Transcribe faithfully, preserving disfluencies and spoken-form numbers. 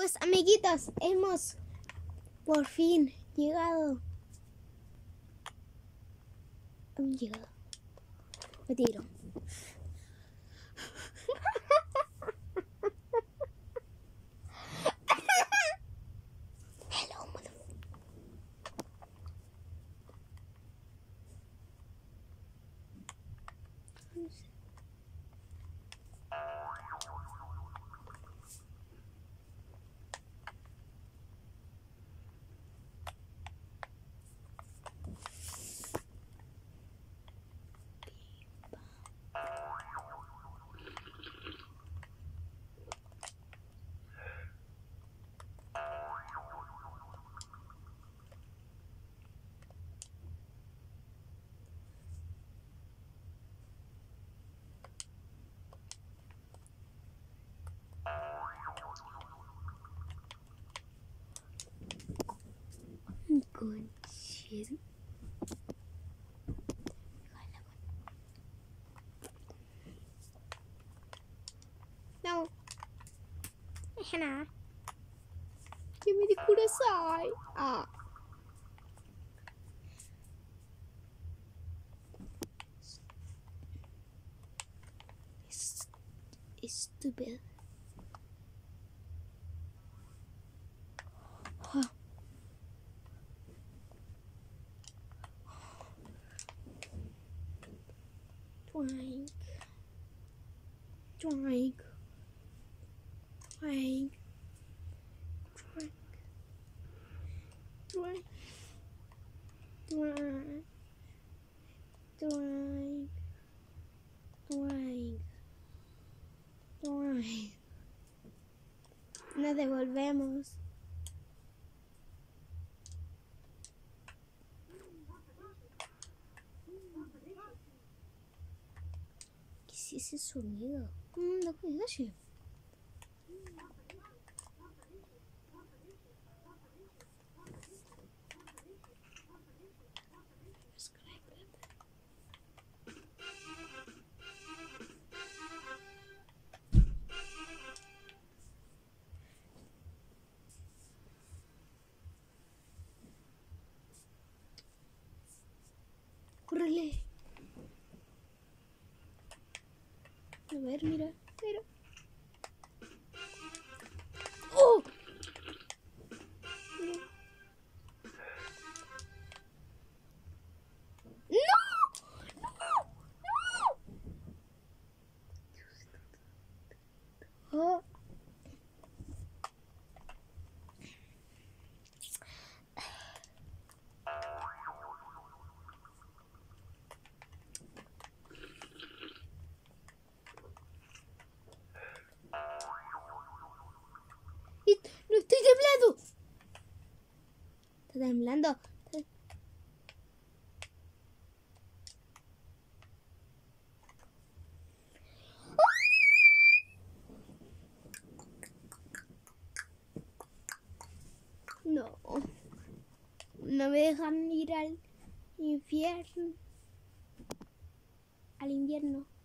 Pues amiguitos, hemos por fin llegado. Hemos llegado. Me tiro. Hello, mother. Good shit. No. Hannah. Give me the kudasai. Ah. It's, it's stupid. Huh. Drink. Drink. Drink. Drink. Drink. Drink. Drink. Drink. Drink. Nos devolvemos. ¿Qué es ese sonido? Mm, lo que oye. ¡Córrele! A ver, mira, mira. ¡Oh! ¡No! ¡No! ¡No! ¡Oh! ¡No estoy temblando! Está temblando. No. No me dejan ir al infierno. Al invierno.